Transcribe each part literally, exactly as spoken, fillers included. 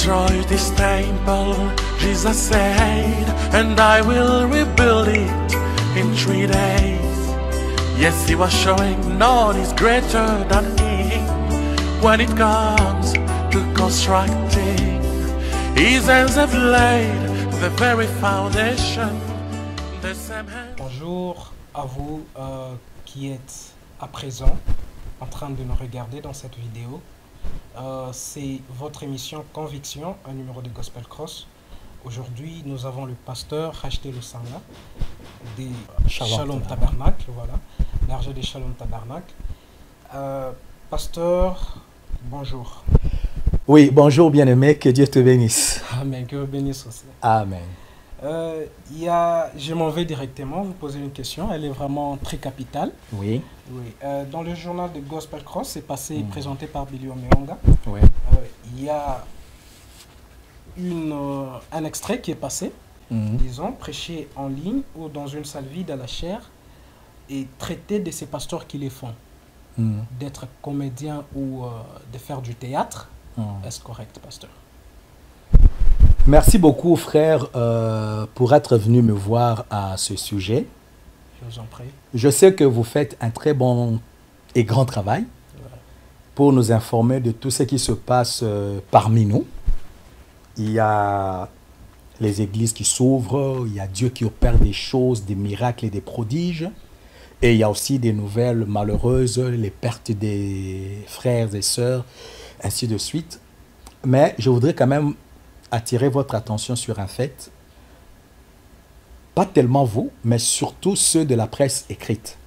destroy this temple, Jesus said, and I will rebuild it in three days. Yes, he was showing none is greater than him when it comes to constructing. His hands have laid the very foundation. The same hand. Bonjour à vous euh, qui êtes à présent en train de nous regarder dans cette vidéo. Euh, c'est votre émission Conviction, un numéro de Gospel Cross. Aujourd'hui, nous avons le pasteur Racheté Le Sanga des Shalom, Shalom Tabernacle, voilà, berger des Shalom Tabernacle. Euh, pasteur, bonjour. Oui, bonjour bien-aimé, que Dieu te bénisse. Amen, que vous bénisse aussi. Amen. Euh, y a, je m'en vais directement vous poser une question, elle est vraiment très capitale. Oui. Oui. Euh, dans le journal de Gospel Cross, c'est passé, mmh. présenté par Billy Omeonga. Oui. Il euh, y a une, euh, un extrait qui est passé, mmh. disons, prêché en ligne ou dans une salle vide à la chair et traité de ces pasteurs qui les font. Mmh. D'être comédien ou euh, de faire du théâtre. Mmh. Est-ce correct, pasteur? Merci beaucoup, frère, euh, pour être venu me voir à ce sujet. Je vous en prie. Je sais que vous faites un très bon et grand travail ouais. pour nous informer de tout ce qui se passe euh, parmi nous. Il y a les églises qui s'ouvrent, il y a Dieu qui opère des choses, des miracles et des prodiges. Et il y a aussi des nouvelles malheureuses, les pertes des frères et sœurs, ainsi de suite. Mais je voudrais quand même attirer votre attention sur un fait, pas tellement vous, mais surtout ceux de la presse écrite.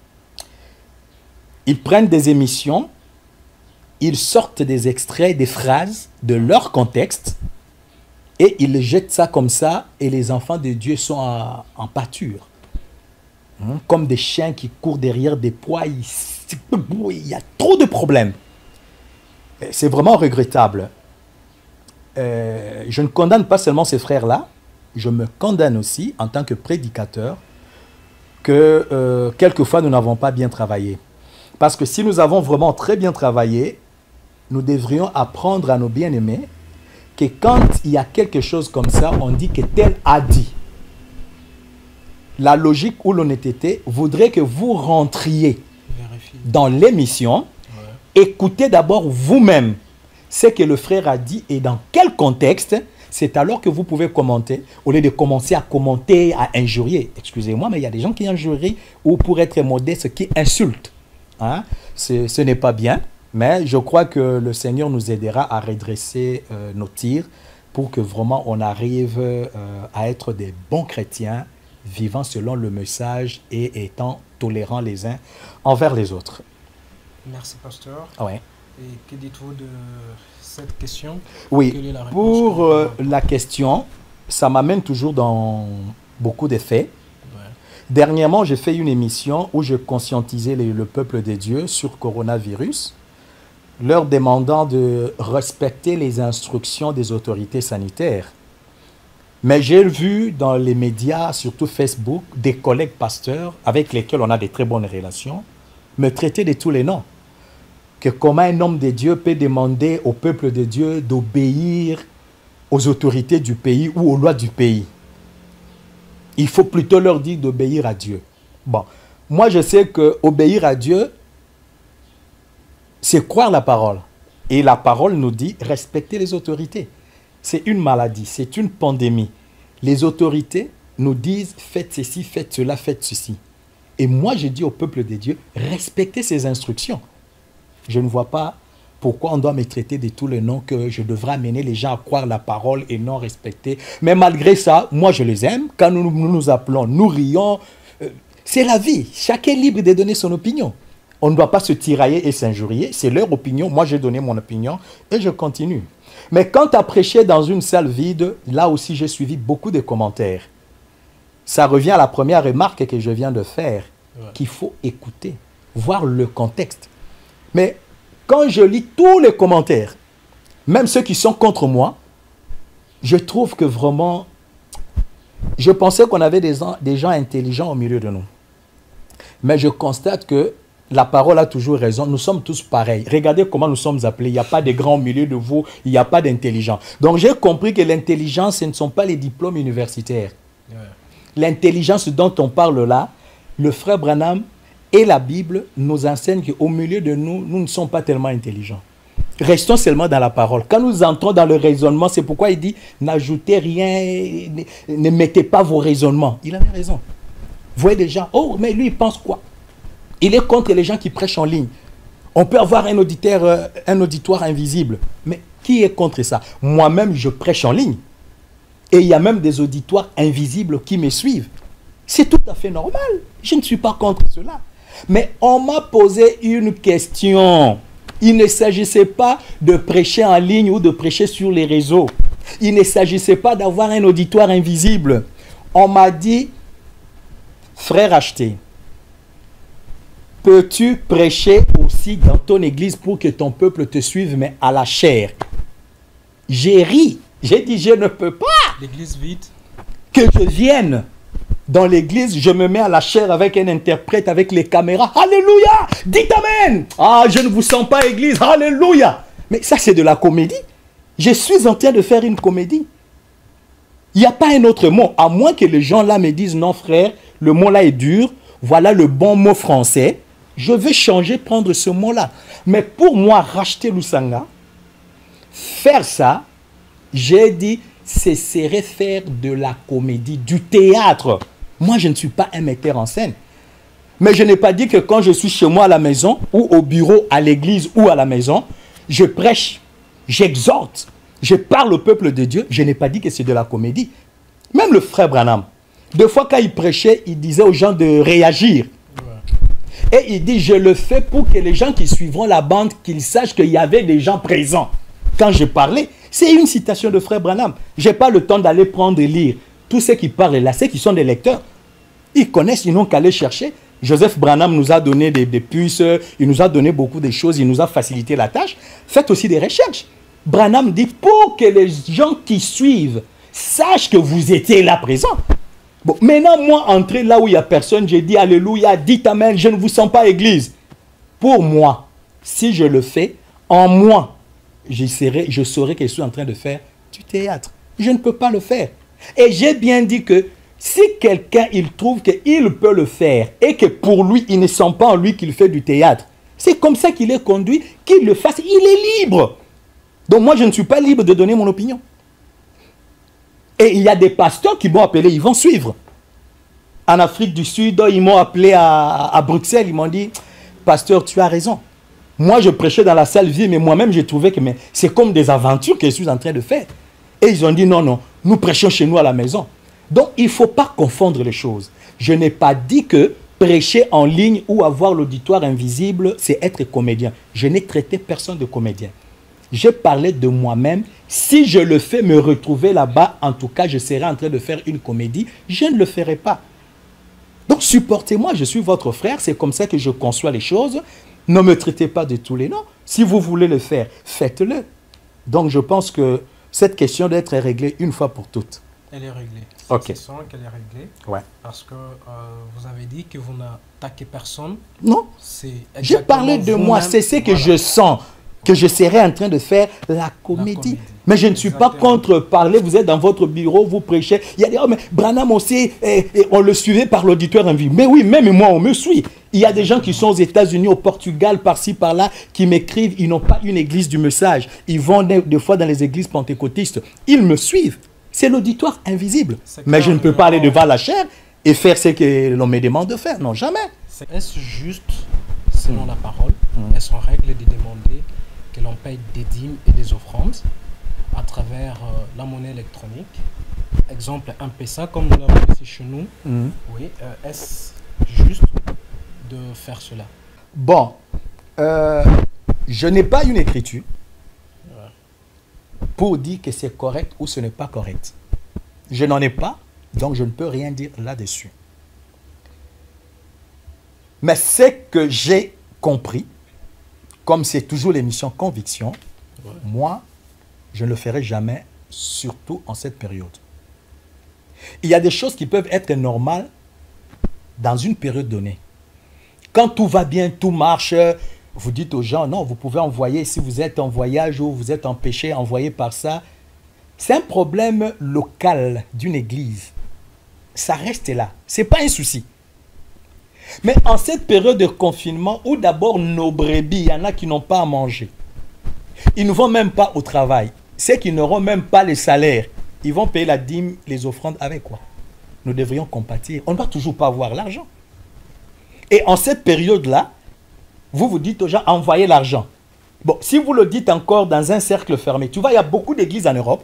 Ils prennent des émissions, ils sortent des extraits, des phrases de leur contexte, et ils jettent ça comme ça, et les enfants de Dieu sont en, en pâture. Hum, comme des chiens qui courent derrière des poids, il, il y a trop de problèmes. C'est vraiment regrettable. Euh, je ne condamne pas seulement ces frères-là, je me condamne aussi en tant que prédicateur que euh, quelquefois nous n'avons pas bien travaillé. Parce que si nous avons vraiment très bien travaillé, nous devrions apprendre à nos bien-aimés que quand il y a quelque chose comme ça, on dit que tel a dit. La logique ou l'honnêteté voudrait que vous rentriez Vérifie. dans l'émission, ouais. écoutez d'abord vous-même ce que le frère a dit et dans quel contexte, c'est alors que vous pouvez commenter, au lieu de commencer à commenter, à injurier. Excusez-moi, mais il y a des gens qui injurient ou pour être modeste, qui insultent. Hein? Ce n'est pas bien, mais je crois que le Seigneur nous aidera à redresser euh, nos tirs pour que vraiment on arrive euh, à être des bons chrétiens, vivant selon le message et étant tolérants les uns envers les autres. Merci, pasteur. Ouais. Et que dites-vous de cette question? Oui, la pour euh, la question, ça m'amène toujours dans beaucoup de faits. Ouais. Dernièrement, j'ai fait une émission où je conscientisais les, le peuple de Dieu sur coronavirus, leur demandant de respecter les instructions des autorités sanitaires. Mais j'ai vu dans les médias, surtout Facebook, des collègues pasteurs avec lesquels on a de très bonnes relations, me traiter de tous les noms. Que comment un homme de Dieu peut demander au peuple de Dieu d'obéir aux autorités du pays ou aux lois du pays. Il faut plutôt leur dire d'obéir à Dieu. Bon, moi je sais que obéir à Dieu, c'est croire la parole. Et la parole nous dit respecter les autorités. C'est une maladie, c'est une pandémie. Les autorités nous disent faites ceci, faites cela, faites ceci. Et moi je dis au peuple de Dieu, respectez ces instructions. Je ne vois pas pourquoi on doit me traiter de tous les noms que je devrais amener les gens à croire la parole et non respecter. Mais malgré ça, moi je les aime. Quand nous nous, nous appelons, nous rions. Euh, c'est la vie. Chacun est libre de donner son opinion. On ne doit pas se tirailler et s'injurier. C'est leur opinion. Moi j'ai donné mon opinion et je continue. Mais quand tu as prêché dans une salle vide, là aussi j'ai suivi beaucoup de commentaires. Ça revient à la première remarque que je viens de faire, ouais. qu'il faut écouter, voir le contexte. Mais quand je lis tous les commentaires, même ceux qui sont contre moi, je trouve que vraiment, je pensais qu'on avait des, des gens intelligents au milieu de nous. Mais je constate que la parole a toujours raison. Nous sommes tous pareils. Regardez comment nous sommes appelés. Il n'y a pas de grands au milieu de vous. Il n'y a pas d'intelligents. Donc, j'ai compris que l'intelligence, ce ne sont pas les diplômes universitaires. Ouais. L'intelligence dont on parle là, le frère Branham et la Bible nous enseignent qu'au milieu de nous, nous ne sommes pas tellement intelligents. Restons seulement dans la parole. Quand nous entrons dans le raisonnement, c'est pourquoi il dit, n'ajoutez rien, ne, ne mettez pas vos raisonnements. Il avait raison. Vous voyez des gens, oh, mais lui, il pense quoi? Il est contre les gens qui prêchent en ligne. On peut avoir un auditeur, euh, un auditoire invisible. Mais qui est contre ça? Moi-même, je prêche en ligne. Et il y a même des auditoires invisibles qui me suivent. C'est tout à fait normal. Je ne suis pas contre cela. Mais on m'a posé une question. Il ne s'agissait pas de prêcher en ligne ou de prêcher sur les réseaux. Il ne s'agissait pas d'avoir un auditoire invisible. On m'a dit, frère acheté, peux-tu prêcher aussi dans ton église pour que ton peuple te suive, mais à la chair? J'ai ri. J'ai dit, je ne peux pas. L'église vide. Que je vienne dans l'église, je me mets à la chair avec un interprète, avec les caméras. Alléluia. Dites amen. Ah, je ne vous sens pas église. Alléluia. Mais ça, c'est de la comédie. Je suis en train de faire une comédie. Il n'y a pas un autre mot. À moins que les gens là me disent, non frère, le mot là est dur. Voilà le bon mot français. Je vais changer, prendre ce mot-là. Mais pour moi, racheter Lusanga, faire ça, j'ai dit, ce serait faire de la comédie, du théâtre. Moi, je ne suis pas un metteur en scène. Mais je n'ai pas dit que quand je suis chez moi à la maison, ou au bureau, à l'église ou à la maison, je prêche, j'exhorte, je parle au peuple de Dieu. Je n'ai pas dit que c'est de la comédie. Même le frère Branham, deux fois quand il prêchait, il disait aux gens de réagir. Ouais. Et il dit, je le fais pour que les gens qui suivront la bande, qu'ils sachent qu'il y avait des gens présents. Quand je parlais, c'est une citation de frère Branham. Je n'ai pas le temps d'aller prendre et lire. Tous ceux qui parlent là, ceux qui sont des lecteurs, ils connaissent, ils n'ont qu'à aller chercher. Joseph Branham nous a donné des, des puces, il nous a donné beaucoup de choses, il nous a facilité la tâche. Faites aussi des recherches. Branham dit, pour que les gens qui suivent sachent que vous étiez là présent. Bon, maintenant, moi, entrer là où il n'y a personne, j'ai dit Alléluia, dites Amen, je ne vous sens pas église. Pour moi, si je le fais, en moi, je saurais, je saurais que je suis en train de faire du théâtre. Je ne peux pas le faire. Et j'ai bien dit que si quelqu'un, il trouve qu'il peut le faire et que pour lui, il ne sent pas en lui qu'il fait du théâtre, c'est comme ça qu'il est conduit, qu'il le fasse, il est libre. Donc moi, je ne suis pas libre de donner mon opinion. Et il y a des pasteurs qui m'ont appelé, ils vont suivre. En Afrique du Sud, ils m'ont appelé à, à Bruxelles, ils m'ont dit, pasteur, tu as raison. Moi, je prêchais dans la salle vide, mais moi-même, j'ai trouvé que c'est comme des aventures que je suis en train de faire. Et ils ont dit, non, non, nous prêchons chez nous à la maison. Donc, il ne faut pas confondre les choses. Je n'ai pas dit que prêcher en ligne ou avoir l'auditoire invisible, c'est être comédien. Je n'ai traité personne de comédien. J'ai parlé de moi-même. Si je le fais, me retrouver là-bas, en tout cas, je serai en train de faire une comédie. Je ne le ferai pas. Donc, supportez-moi, je suis votre frère. C'est comme ça que je conçois les choses. Ne me traitez pas de tous les noms. Si vous voulez le faire, faites-le. Donc, je pense que cette question doit être réglée une fois pour toutes. Elle est réglée. Ok. C'est sûr qu'elle est réglée. Ouais. Parce que euh, vous avez dit que vous n'attaquez personne. Non. J'ai parlé de moi. C'est ce que voilà. je sens. Que je serais en train de faire la comédie. La comédie. Mais je ne suis Exactement. pas contre parler. Vous êtes dans votre bureau, vous prêchez. Il y a des oh, mais Branham aussi, eh, eh, on le suivait par l'auditeur invisible. Mais oui, même moi, on me suit. Il y a des gens qui sont aux États-Unis, au Portugal, par-ci, par-là, qui m'écrivent. Ils n'ont pas une église du message. Ils vont des, des fois dans les églises pentecôtistes. Ils me suivent. C'est l'auditoire invisible. Mais je ne peux pas aller devant la chair et faire ce que l'on me demande de faire. Non, jamais. Est-ce juste, selon mmh. la parole, mmh. est-ce en règle de demander que l'on paye des dîmes et des offrandes à travers euh, la monnaie électronique, exemple un P S A comme nous l'avons ici chez nous. Mm. Oui, euh, est-ce juste de faire cela? Bon, euh, je n'ai pas une écriture ouais. pour dire que c'est correct ou ce n'est pas correct. Je n'en ai pas, donc je ne peux rien dire là-dessus. Mais ce que j'ai compris, comme c'est toujours l'émission Conviction, ouais. moi, je ne le ferai jamais, surtout en cette période. Il y a des choses qui peuvent être normales dans une période donnée. Quand tout va bien, tout marche, vous dites aux gens, non, vous pouvez envoyer, si vous êtes en voyage ou vous êtes en péché, envoyez par ça. C'est un problème local d'une église. Ça reste là. Ce n'est pas un souci. Mais en cette période de confinement, où d'abord nos brebis, il y en a qui n'ont pas à manger. Ils ne vont même pas au travail. Ceux qui n'auront même pas les salaires, ils vont payer la dîme, les offrandes avec quoi? Nous devrions compatir. On ne doit toujours pas avoir l'argent. Et en cette période-là, vous vous dites aux gens, envoyez l'argent. Bon, si vous le dites encore dans un cercle fermé, tu vois, il y a beaucoup d'églises en Europe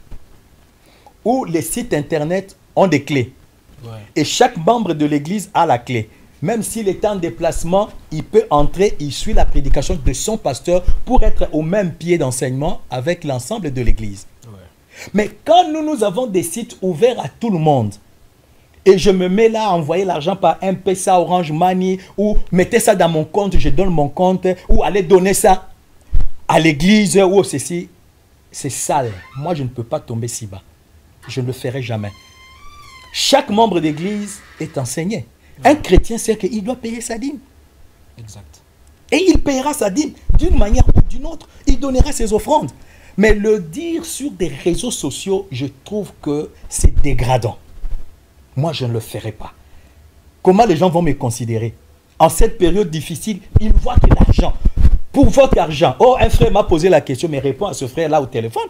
où les sites internet ont des clés. Ouais. Et chaque membre de l'église a la clé. Même s'il est en déplacement, il peut entrer, il suit la prédication de son pasteur pour être au même pied d'enseignement avec l'ensemble de l'église. Ouais. Mais quand nous, nous avons des sites ouverts à tout le monde, et je me mets là à envoyer l'argent par M P S A, Orange Money, ou mettez ça dans mon compte, je donne mon compte, ou allez donner ça à l'église, ou ceci, c'est sale. Moi, je ne peux pas tomber si bas. Je ne le ferai jamais. Chaque membre d'église est enseigné. Un chrétien sait qu'il doit payer sa dîme. Exact. Et il payera sa dîme d'une manière ou d'une autre. Il donnera ses offrandes. Mais le dire sur des réseaux sociaux, je trouve que c'est dégradant. Moi, je ne le ferai pas. Comment les gens vont me considérer? En cette période difficile, ils voient que l'argent, pour votre argent. Oh, un frère m'a posé la question, mais réponds à ce frère-là au téléphone.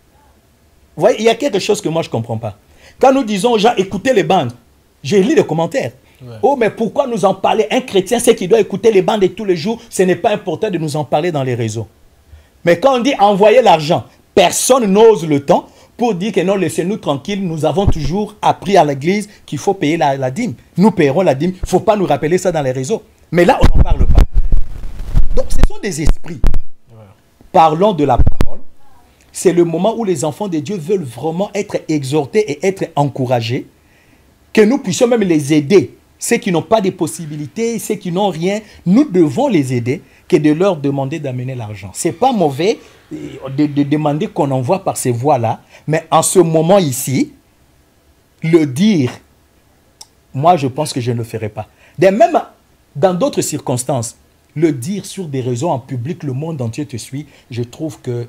Vous voyez, il y a quelque chose que moi, je ne comprends pas. Quand nous disons aux gens, écoutez les bandes, j'ai lu les commentaires. Ouais. Oh, mais pourquoi nous en parler? Un chrétien sait qu'il doit écouter les bandes tous les jours. Ce n'est pas important de nous en parler dans les réseaux. Mais quand on dit envoyer l'argent, personne n'ose le temps pour dire que non, laissez-nous tranquilles. Nous avons toujours appris à l'église qu'il faut payer la, la dîme. Nous payerons la dîme. Il ne faut pas nous rappeler ça dans les réseaux. Mais là, on n'en parle pas. Donc, ce sont des esprits. Ouais. Parlons de la parole. C'est le moment où les enfants de Dieu veulent vraiment être exhortés et être encouragés. Que nous puissions même les aider. Ceux qui n'ont pas de possibilités, ceux qui n'ont rien, nous devons les aider que de leur demander d'amener l'argent. Ce n'est pas mauvais de, de demander qu'on envoie par ces voies-là, mais en ce moment ici, le dire, moi je pense que je ne le ferai pas. De même, dans d'autres circonstances, le dire sur des réseaux en public, le monde entier te suit, je trouve que...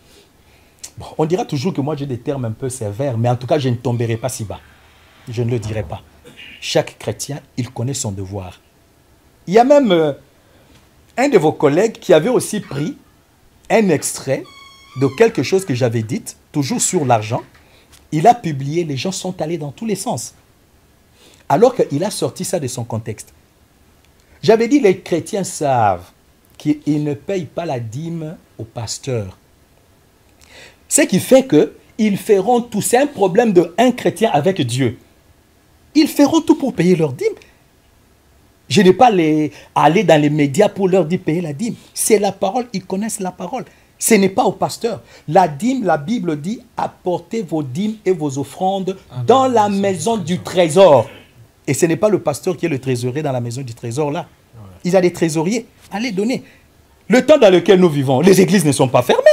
Bon, on dira toujours que moi j'ai des termes un peu sévères, mais en tout cas je ne tomberai pas si bas. Je ne le dirai pas. Chaque chrétien, il connaît son devoir. Il y a même euh, un de vos collègues qui avait aussi pris un extrait de quelque chose que j'avais dit, toujours sur l'argent. Il a publié, les gens sont allés dans tous les sens. Alors qu'il a sorti ça de son contexte. J'avais dit, les chrétiens savent qu'ils ne payent pas la dîme au pasteur. Ce qui fait qu'ils feront tout. C'est un problème d'un chrétien avec Dieu. Ils feront tout pour payer leur dîme. Je n'ai pas les, aller dans les médias pour leur dire payer la dîme. C'est la parole, ils connaissent la parole. Ce n'est pas au pasteur. La dîme, la Bible dit, apportez vos dîmes et vos offrandes ah dans la maison du trésor. Et ce n'est pas le pasteur qui est le trésorier dans la maison du trésor là. Ouais. Il y a des trésoriers. Allez donner. Le temps dans lequel nous vivons, les églises ne sont pas fermées.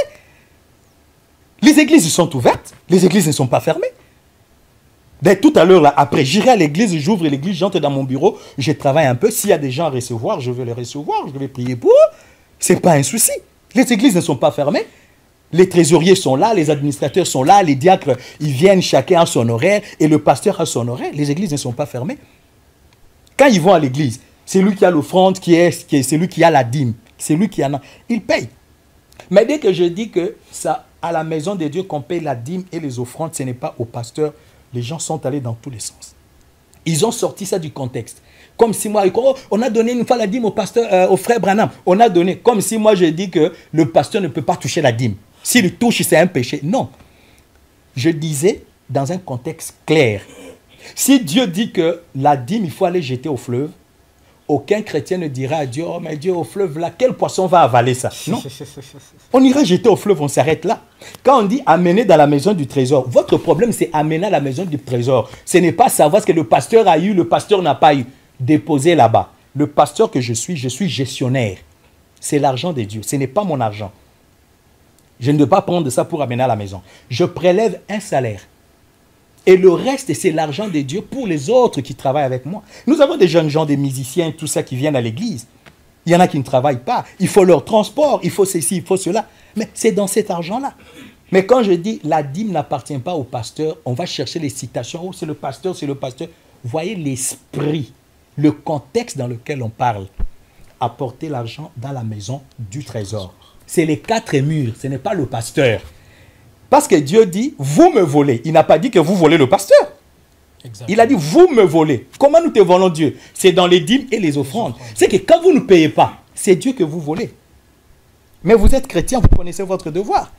Les églises sont ouvertes. Les églises ne sont pas fermées. Dès tout à l'heure, là, après, j'irai à l'église, j'ouvre l'église, j'entre dans mon bureau, je travaille un peu. S'il y a des gens à recevoir, je vais les recevoir, je vais prier pour eux. Ce n'est pas un souci. Les églises ne sont pas fermées. Les trésoriers sont là, les administrateurs sont là, les diacres, ils viennent chacun à son horaire et le pasteur a son horaire. Les églises ne sont pas fermées. Quand ils vont à l'église, c'est lui qui a l'offrande, qui est, qui est celui qui a la dîme, c'est lui qui en a. Il paye. Mais dès que je dis que ça, à la maison de Dieu, qu'on paye la dîme et les offrandes, ce n'est pas au pasteur. Les gens sont allés dans tous les sens. Ils ont sorti ça du contexte. Comme si moi, oh, on a donné une fois la dîme au pasteur, euh, au frère Branham. On a donné, comme si moi je dis que le pasteur ne peut pas toucher la dîme. S'il touche, c'est un péché. Non. Je disais dans un contexte clair. Si Dieu dit que la dîme, il faut aller jeter au fleuve, aucun chrétien ne dira à Dieu, oh mais Dieu, au fleuve là, quel poisson va avaler ça? Non. On ira jeter au fleuve, on s'arrête là. Quand on dit amener dans la maison du trésor, votre problème c'est amener à la maison du trésor. Ce n'est pas savoir ce que le pasteur a eu, le pasteur n'a pas eu. Déposer là-bas. Le pasteur que je suis, je suis gestionnaire. C'est l'argent de Dieu, ce n'est pas mon argent. Je ne dois pas prendre ça pour amener à la maison. Je prélève un salaire. Et le reste, c'est l'argent de Dieu pour les autres qui travaillent avec moi. Nous avons des jeunes gens, des musiciens, tout ça qui viennent à l'église. Il y en a qui ne travaillent pas. Il faut leur transport, il faut ceci, il faut cela. Mais c'est dans cet argent-là. Mais quand je dis la dîme n'appartient pas au pasteur, on va chercher les citations. Oh, c'est le pasteur, c'est le pasteur. Voyez l'esprit, le contexte dans lequel on parle. Apporter l'argent dans la maison du trésor. C'est les quatre murs, ce n'est pas le pasteur. Parce que Dieu dit, vous me volez. Il n'a pas dit que vous volez le pasteur. Exactement. Il a dit, vous me volez. Comment nous te volons Dieu? C'est dans les dîmes et les offrandes. C'est que quand vous ne payez pas, c'est Dieu que vous volez. Mais vous êtes chrétien, vous connaissez votre devoir.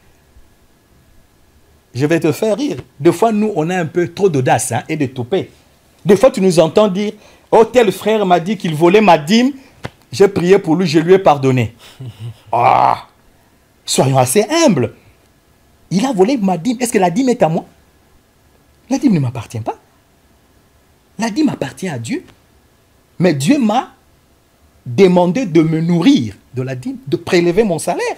Je vais te faire rire. Des fois, nous, on a un peu trop d'audace hein, et de toupet. Des fois, tu nous entends dire, oh, tel frère m'a dit qu'il volait ma dîme. J'ai prié pour lui, je lui ai pardonné. Ah, soyons assez humbles. Il a volé ma dîme. Est-ce que la dîme est à moi? La dîme ne m'appartient pas. La dîme appartient à Dieu. Mais Dieu m'a demandé de me nourrir de la dîme, de prélever mon salaire.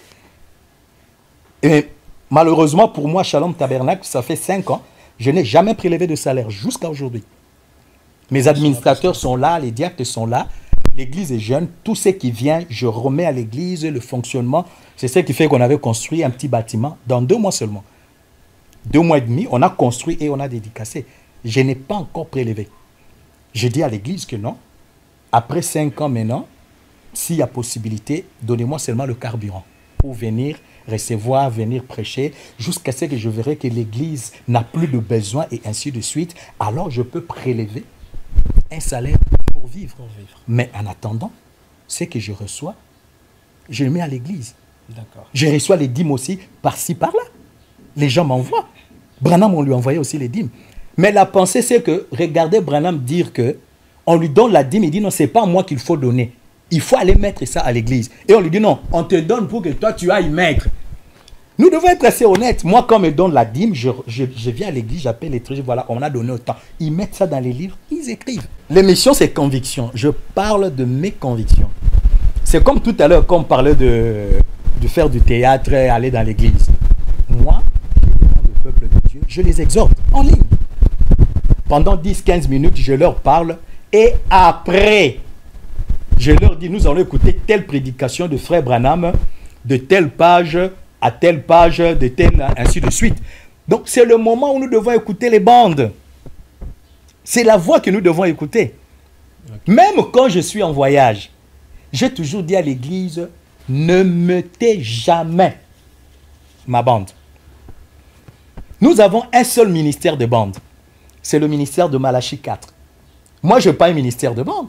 Et malheureusement pour moi, Shalom Tabernacle, ça fait cinq ans, je n'ai jamais prélevé de salaire jusqu'à aujourd'hui. Mes administrateurs sont là, les diacres sont là, l'église est jeune, tout ce qui vient, je remets à l'église le fonctionnement. C'est ce qui fait qu'on avait construit un petit bâtiment dans deux mois seulement. Deux mois et demi, on a construit et on a dédicacé. Je n'ai pas encore prélevé. J'ai dit à l'église que non. Après cinq ans maintenant, s'il y a possibilité, donnez-moi seulement le carburant pour venir recevoir, venir prêcher, jusqu'à ce que je verrai que l'église n'a plus de besoin et ainsi de suite. Alors je peux prélever un salaire pour vivre. Pour vivre. Mais en attendant, ce que je reçois, je le mets à l'église. Je reçois les dîmes aussi par-ci, par-là. Les gens m'envoient. Branham, on lui envoyait aussi les dîmes. Mais la pensée, c'est que, regardez Branham dire que on lui donne la dîme, il dit non, ce n'est pas à moi qu'il faut donner. Il faut aller mettre ça à l'église. Et on lui dit non, on te donne pour que toi tu ailles mettre. Nous devons être assez honnêtes. Moi, quand on me donne la dîme, je, je, je viens à l'église, j'appelle les trucs, voilà, on a donné autant. Ils mettent ça dans les livres, ils écrivent. L'émission, c'est conviction. Je parle de mes convictions. C'est comme tout à l'heure, quand on parlait de, de faire du théâtre, aller dans l'église. Moi, je demande au peuple de Dieu, je les exhorte en ligne. Pendant dix à quinze minutes, je leur parle. Et après, je leur dis, nous allons écouter telle prédication de frère Branham, de telle page à telle page, de telle, ainsi de suite. Donc, c'est le moment où nous devons écouter les bandes. C'est la voix que nous devons écouter. Okay. Même quand je suis en voyage, j'ai toujours dit à l'église, ne mettez jamais ma bande. Nous avons un seul ministère de bande. C'est le ministère de Malachie quatre. Moi, je n'ai pas un ministère de bande.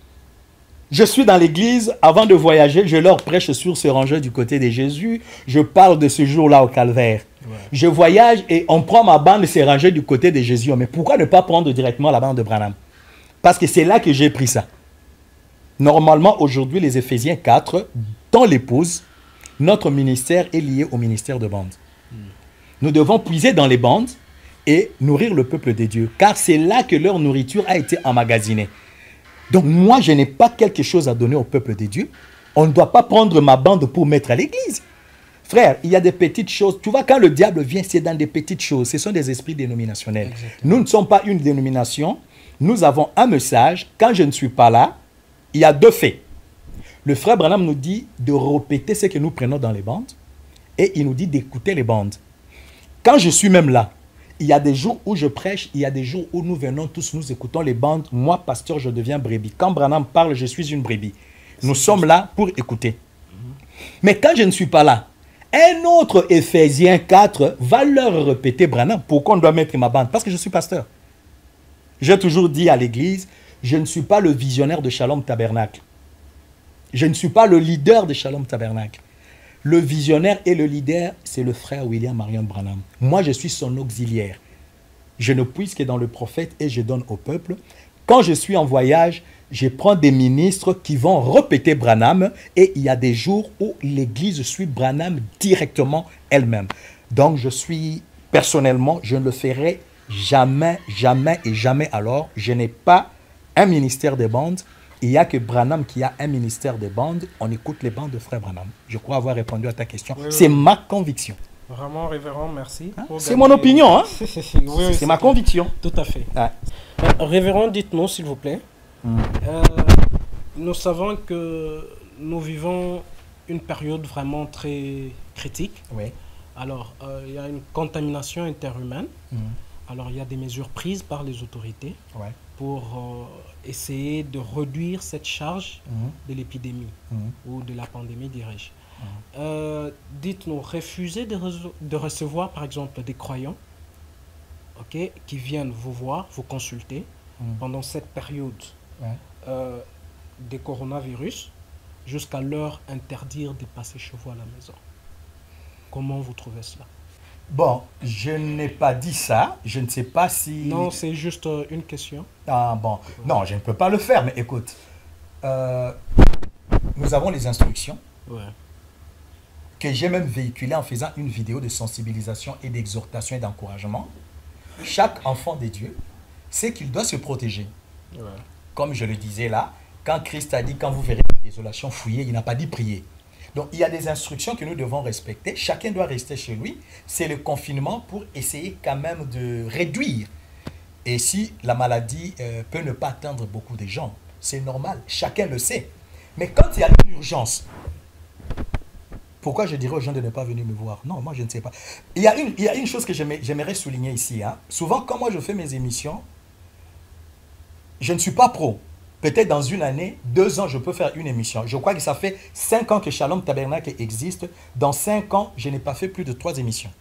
Je suis dans l'église, avant de voyager, je leur prêche sur ce rangeur du côté de Jésus. Je parle de ce jour-là au calvaire. Ouais. Je voyage et on prend ma bande, c'est rangé du côté de Jésus. Mais pourquoi ne pas prendre directement la bande de Branham? Parce que c'est là que j'ai pris ça. Normalement, aujourd'hui, les Éphésiens quatre, dans l'épouse, notre ministère est lié au ministère de bande. Hmm. Nous devons puiser dans les bandes et nourrir le peuple de Dieu. Car c'est là que leur nourriture a été emmagasinée. Donc moi, je n'ai pas quelque chose à donner au peuple de Dieu. On ne doit pas prendre ma bande pour mettre à l'église. Frère, il y a des petites choses. Tu vois, quand le diable vient, c'est dans des petites choses. Ce sont des esprits dénominationnels. Exactement. Nous ne sommes pas une dénomination. Nous avons un message. Quand je ne suis pas là, il y a deux faits. Le frère Branham nous dit de répéter ce que nous prenons dans les bandes. Et il nous dit d'écouter les bandes. Quand je suis même là, il y a des jours où je prêche, il y a des jours où nous venons tous, nous écoutons les bandes. Moi, pasteur, je deviens brebis. Quand Branham parle, je suis une brebis. Nous sommes là pour écouter. Mais quand je ne suis pas là, un autre Éphésiens quatre va leur répéter Branham. Pourquoi on doit mettre ma bande? Parce que je suis pasteur. J'ai toujours dit à l'église, je ne suis pas le visionnaire de Shalom Tabernacle. Je ne suis pas le leader de Shalom Tabernacle. Le visionnaire et le leader, c'est le frère William Marion Branham. Moi, je suis son auxiliaire. Je ne puise que dans le prophète et je donne au peuple. Quand je suis en voyage, je prends des ministres qui vont répéter Branham et il y a des jours où l'église suit Branham directement elle-même. Donc, je suis, personnellement, je ne le ferai jamais, jamais et jamais alors. Je n'ai pas un ministère de bandes. Il n'y a que Branham qui a un ministère de bandes. On écoute les bandes de frère Branham. Je crois avoir répondu à ta question. Oui, oui. C'est ma conviction. Vraiment, révérend, merci. Hein? pour C'est garder- mon opinion, hein. Oui, oui, C'est c'est ma clair. conviction. Tout à fait. Ouais. Euh, révérend, dites-nous, s'il vous plaît. Mm. Euh, nous savons que nous vivons une période vraiment très critique. Oui. Alors, euh, il y a une contamination interhumaine. Mm. Alors, il y a des mesures prises par les autorités Ouais. pour euh, essayer de réduire cette charge Mm. de l'épidémie Mm. ou de la pandémie, dirais-je. Mm. Euh, dites-nous, refusez de, reso- de recevoir, par exemple, des croyants, ok, qui viennent vous voir, vous consulter Mm. pendant cette période Ouais. euh, des coronavirus, jusqu'à leur interdire de passer chez vous à la maison. Comment vous trouvez cela? Bon, je n'ai pas dit ça. Je ne sais pas si... Non, c'est juste euh, une question. Ah bon, non, je ne peux pas le faire, mais écoute, euh, nous avons les instructions Ouais. que j'ai même véhiculées en faisant une vidéo de sensibilisation et d'exhortation et d'encouragement. Chaque enfant de Dieu sait qu'il doit se protéger. Ouais. Comme je le disais là, quand Christ a dit, quand vous verrez la désolation, fouillez, il n'a pas dit prier. Donc il y a des instructions que nous devons respecter. Chacun doit rester chez lui. C'est le confinement pour essayer quand même de réduire. Et si la maladie euh, peut ne pas atteindre beaucoup de gens, c'est normal. Chacun le sait. Mais quand il y a une urgence, pourquoi je dirais aux gens de ne pas venir me voir? Non, moi je ne sais pas. Il y a une, il y a une chose que j'aimerais j'aimerais souligner ici. Hein. Souvent, quand moi je fais mes émissions, je ne suis pas pro. Peut-être dans une année, deux ans, je peux faire une émission. Je crois que ça fait cinq ans que Shalom Tabernacle existe. Dans cinq ans, je n'ai pas fait plus de trois émissions.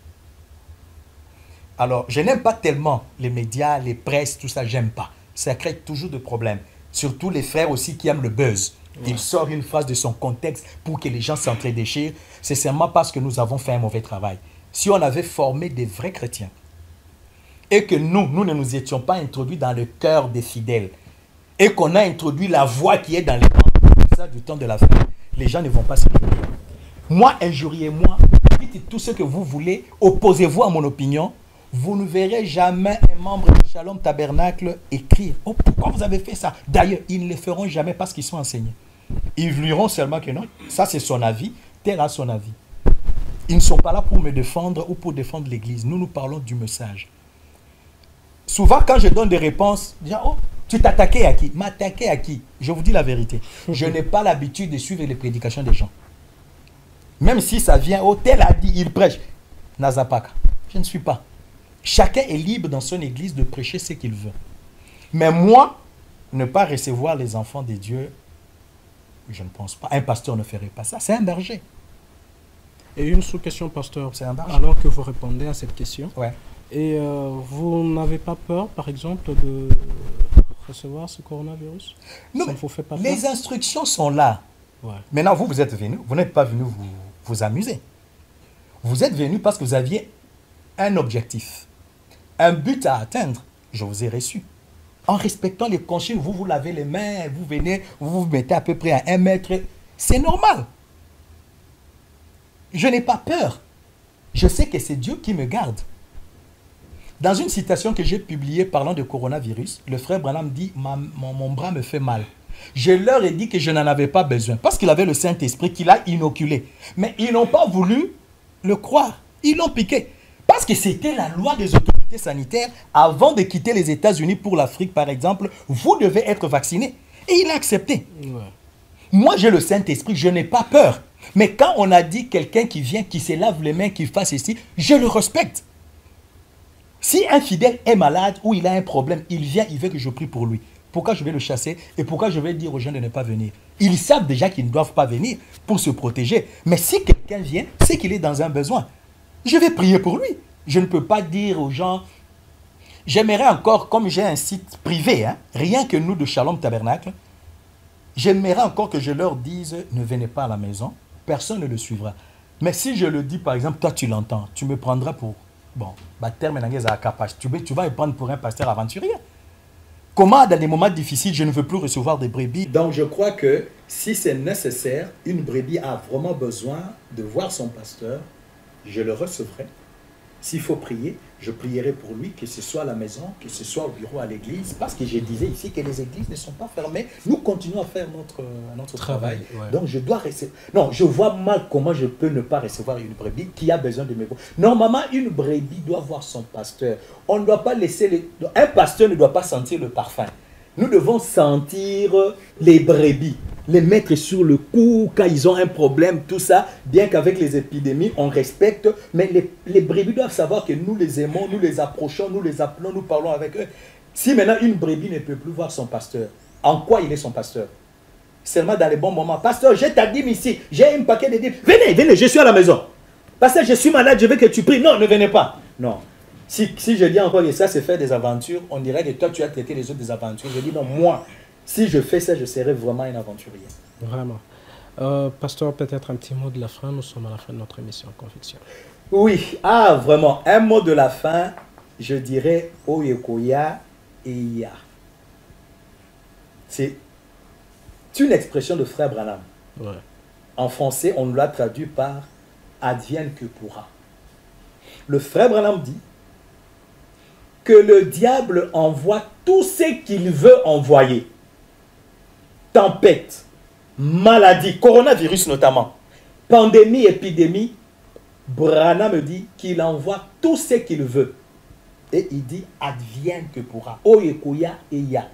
Alors, je n'aime pas tellement les médias, les presses, tout ça, j'aime pas. Ça crée toujours de problèmes. Surtout les frères aussi qui aiment le buzz. Ouais. Il sort une phrase de son contexte pour que les gens s'entre-déchirent. C'est seulement parce que nous avons fait un mauvais travail. Si on avait formé des vrais chrétiens et que nous, nous ne nous étions pas introduits dans le cœur des fidèles et qu'on a introduit la voix qui est dans les temps, ça, du temps de la fin, les gens ne vont pas s'injurier. Moi, injuriez-moi, dites tout ce que vous voulez, opposez-vous à mon opinion, vous ne verrez jamais un membre de Shalom Tabernacle écrire « Oh, pourquoi vous avez fait ça ?» D'ailleurs, ils ne le feront jamais parce qu'ils sont enseignés. Ils diront seulement que non, ça c'est son avis, tel a son avis. Ils ne sont pas là pour me défendre ou pour défendre l'Église. Nous, nous parlons du message. Souvent, quand je donne des réponses, je dis « Oh, tu t'attaquais à qui ?» M'attaquer à qui? Je vous dis la vérité. Je n'ai pas l'habitude de suivre les prédications des gens. Même si ça vient, oh, tel a dit, il prêche. Nazapaka. Je ne suis pas. Chacun est libre dans son église de prêcher ce qu'il veut. Mais moi, ne pas recevoir les enfants de Dieu, je ne pense pas. Un pasteur ne ferait pas ça. C'est un berger. Et une sous-question, pasteur, C'est un berger. alors que vous répondez à cette question. Ouais. Et euh, vous n'avez pas peur, par exemple, de recevoir ce coronavirus? Non, Ça mais ne vous fait pas peur? les instructions sont là. Ouais. Maintenant, vous, vous êtes venu. Vous n'êtes pas venu vous, vous amuser. Vous êtes venu parce que vous aviez un objectif, un but à atteindre. Je vous ai reçu. En respectant les consignes, vous vous lavez les mains, vous venez, vous vous mettez à peu près à un mètre. C'est normal. Je n'ai pas peur. Je sais que c'est Dieu qui me garde. Dans une citation que j'ai publiée parlant de coronavirus, le frère Branham dit Ma- mon, mon bras me fait mal. Je leur ai dit que je n'en avais pas besoin parce qu'il avait le Saint-Esprit qu'il a inoculé. Mais ils n'ont pas voulu le croire. Ils l'ont piqué. Parce que c'était la loi des autorités sanitaires. Avant de quitter les États-Unis pour l'Afrique, par exemple, vous devez être vacciné. Et il a accepté. Ouais. Moi, j'ai le Saint-Esprit, je n'ai pas peur. Mais quand on a dit quelqu'un qui vient, qui se lave les mains, qui fasse ici, je le respecte. Si un fidèle est malade ou il a un problème, il vient, il veut que je prie pour lui. Pourquoi je vais le chasser et pourquoi je vais dire aux gens de ne pas venir? Ils savent déjà qu'ils ne doivent pas venir pour se protéger. Mais si quelqu'un vient, c'est qu'il est dans un besoin. Je vais prier pour lui. Je ne peux pas dire aux gens... J'aimerais encore, comme j'ai un site privé, hein, rien que nous de Shalom Tabernacle, j'aimerais encore que je leur dise, ne venez pas à la maison, personne ne le suivra. Mais si je le dis, par exemple, toi tu l'entends, tu me prendras pour... Bon, bah, terme à capage. Tu vas, tu vas me prendre pour un pasteur aventurier. Comment, dans des moments difficiles, je ne veux plus recevoir des brebis? Donc, je crois que si c'est nécessaire, une brebis a vraiment besoin de voir son pasteur, je le recevrai S'il faut prier, je prierai pour lui, que ce soit à la maison, que ce soit au bureau, à l'église, parce que je disais ici que les églises ne sont pas fermées. Nous continuons à faire notre, notre travail. Travail, ouais. Donc je dois recevoir. Non, je vois mal comment je peux ne pas recevoir une brebis qui a besoin de me voir. Normalement, une brebis doit voir son pasteur. On ne doit pas laisser les... Un pasteur ne doit pas sentir le parfum. Nous devons sentir les brebis, les mettre sur le cou quand ils ont un problème, tout ça, bien qu'avec les épidémies, on respecte, mais les, les brebis doivent savoir que nous les aimons, nous les approchons, nous les appelons, nous parlons avec eux. Si maintenant une brebis ne peut plus voir son pasteur, en quoi il est son pasteur? Seulement dans les bons moments. Pasteur, j'ai ta dîme ici, j'ai un paquet de dîmes. Venez, venez, je suis à la maison. Pasteur, je suis malade, je veux que tu pries. Non, ne venez pas. Non. Si, si je dis encore que ça, c'est faire des aventures, on dirait que toi, tu as traité les autres des aventures. Je dis non, moi, si je fais ça, je serai vraiment un aventurier. Vraiment. Euh, pasteur, peut-être un petit mot de la fin. Nous sommes à la fin de notre émission Conviction. Oui, ah, vraiment. Un mot de la fin, je dirais Oyekoya Eya. C'est une expression de frère Branham. Ouais. En français, on l'a traduit par advienne que pourra. Le frère Branham dit que le diable envoie tout ce qu'il veut envoyer. Tempête, maladie, coronavirus notamment, pandémie, épidémie. Branham dit qu'il envoie tout ce qu'il veut. Et il dit advienne que pourra. Oyekuya eya.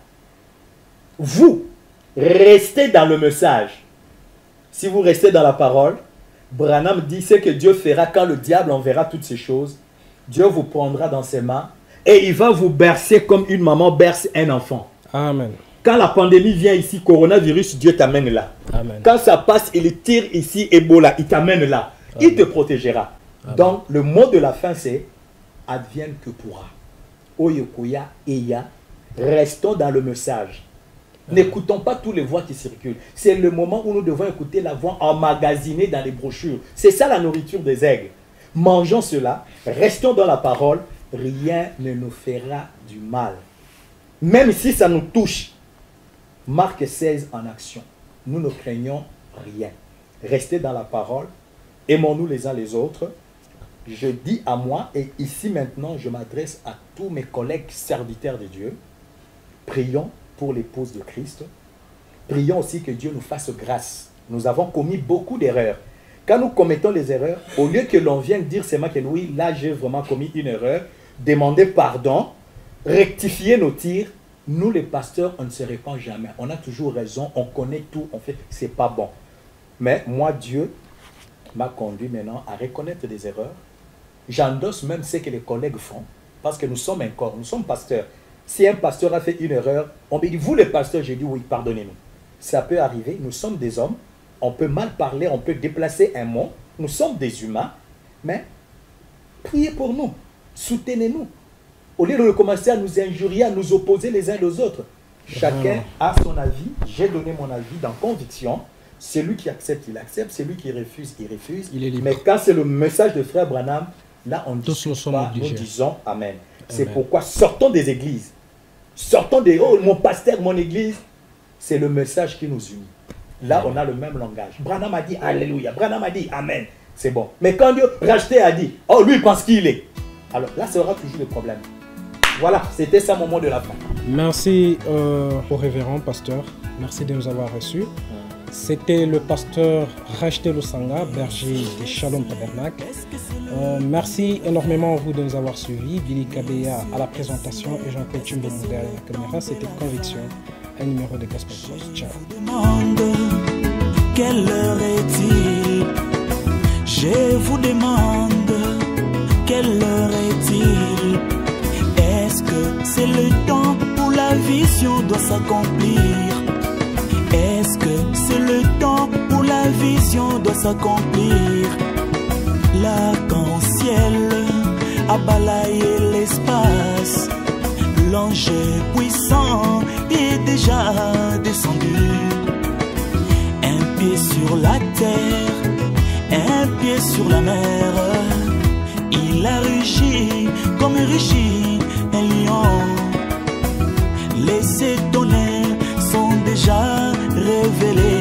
Vous, restez dans le message. Si vous restez dans la parole, Branham dit ce que Dieu fera quand le diable enverra toutes ces choses. Dieu vous prendra dans ses mains et il va vous bercer comme une maman berce un enfant. Amen. Quand la pandémie vient ici, coronavirus, Dieu t'amène là. Amen. Quand ça passe, il tire ici, Ebola, il t'amène là. Amen. Il te protégera. Amen. Donc, le mot de la fin, c'est advienne que pourra. Oyokoya Eya. Restons dans le message. N'écoutons pas toutes les voix qui circulent. C'est le moment où nous devons écouter la voix emmagasinée dans les brochures. C'est ça la nourriture des aigles. Mangeons cela, restons dans la parole, rien ne nous fera du mal. Même si ça nous touche. Marc seize en action. Nous ne craignons rien. Restez dans la parole, aimons-nous les uns les autres. Je dis à moi, et ici maintenant, je m'adresse à tous mes collègues serviteurs de Dieu. Prions pour l'épouse de Christ. Prions aussi que Dieu nous fasse grâce. Nous avons commis beaucoup d'erreurs. Quand nous commettons les erreurs, au lieu que l'on vienne dire seulement que oui, là j'ai vraiment commis une erreur, demander pardon, rectifier nos tirs, nous les pasteurs, on ne se répand jamais. On a toujours raison, on connaît tout, on fait, c'est pas bon. Mais moi, Dieu m'a conduit maintenant à reconnaître des erreurs. J'endosse même ce que les collègues font, parce que nous sommes un corps, nous sommes pasteurs. Si un pasteur a fait une erreur, on me dit, vous les pasteurs, j'ai dit oui, pardonnez-nous. Ça peut arriver, nous sommes des hommes, on peut mal parler, on peut déplacer un mot, nous sommes des humains, mais priez pour nous, soutenez-nous. Au lieu de commencer à nous injurier, à nous opposer les uns aux autres. Chacun a son avis, j'ai donné mon avis dans conviction. Celui qui accepte, il accepte, celui qui refuse, il refuse. Il est libre. Mais quand c'est le message de frère Branham, là on ne dit pas, nous disons Amen. C'est pourquoi sortons des églises. Sortons des... Oh, mon pasteur, mon église. C'est le message qui nous unit. Là, on a le même langage. Branham a dit Alléluia. Branham a dit Amen. C'est bon. Mais quand Dieu racheté a dit, oh, lui, il pense qu'il est. Alors là, ça aura toujours des problèmes. Voilà, c'était ça mon mot de la fin. Merci euh, au révérend pasteur. Merci de nous avoir reçus. C'était le pasteur Racheté Lusanga, berger de Shalom Tabernacle. Euh, merci énormément à vous de nous avoir suivis. Billy Kabeya à la présentation et Jean-Claude Chumbo derrière la caméra. C'était Conviction, un numéro de Gospel Cross. Ciao. Je vous demande, quelle heure est-il? Je vous demande, quelle heure est-il? Est-ce que c'est le temps où la vision doit s'accomplir? Est-ce que c'est le temps où la vision doit s'accomplir? L'arc-en-ciel a balayé l'espace. L'ange puissant est déjà descendu. Un pied sur la terre, un pied sur la mer. Il a rugi comme rugit un lion. Les étonnés sont déjà révélés.